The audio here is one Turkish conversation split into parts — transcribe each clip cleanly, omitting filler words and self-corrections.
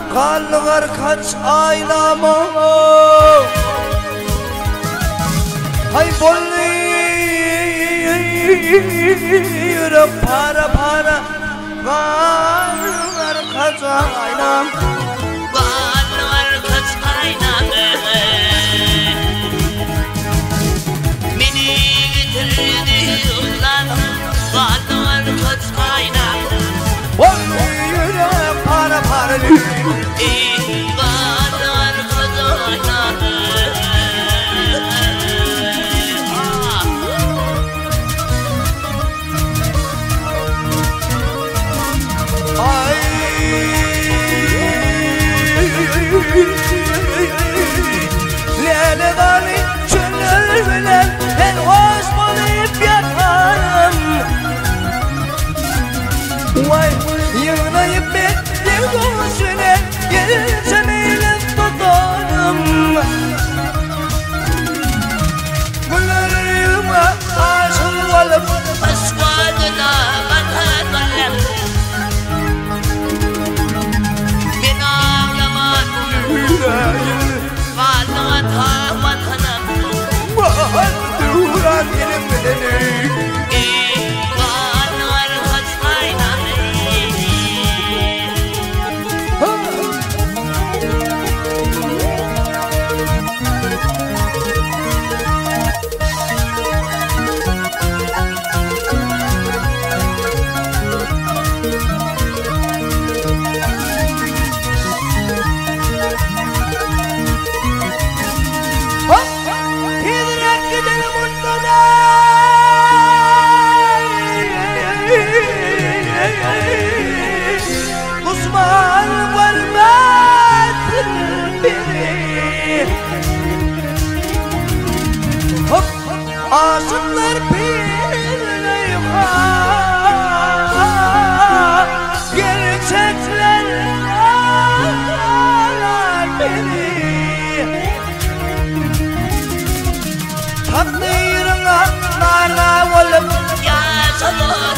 kanlı Arkach Aynam'a hay boluyur para para kanlı Arkach Aynam kanlı Arkach Aynam beni getirdi ulan kanlı Arkach Aynam boluyur para para Lele bani çöller bilen ben hoş bulayıp yatarım Vay yığınayıp bekler gözüne gelirsen eylem tutarım Güllerime aşık olup asfadına batarım ben ağlaman kanlı vatanım Duran gelin bedeni kanlı Arkach Aynam Osman varmazın biri Hop aşıklar bir gerçekler biri takdirine nara olup yaşamak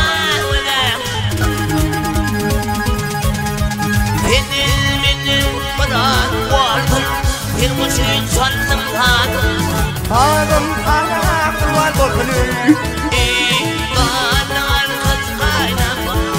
bir muçin sandım hanım aklılar borkulu kanlı Arkach Aynam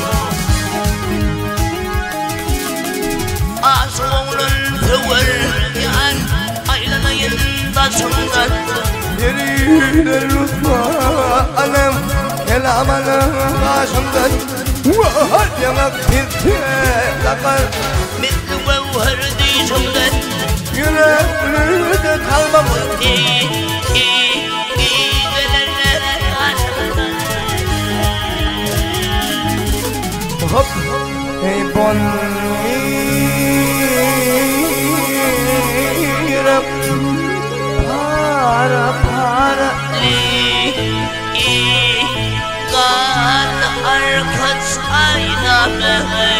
aşık oğlun tüvür yan aylanayın taşımdan yerine lütfa anam kelamını başımdan yanak bitti lakar mitli mevher dişimden yüreğimde kalmam hop hey bon yürep para para kanlı Arkach Aynam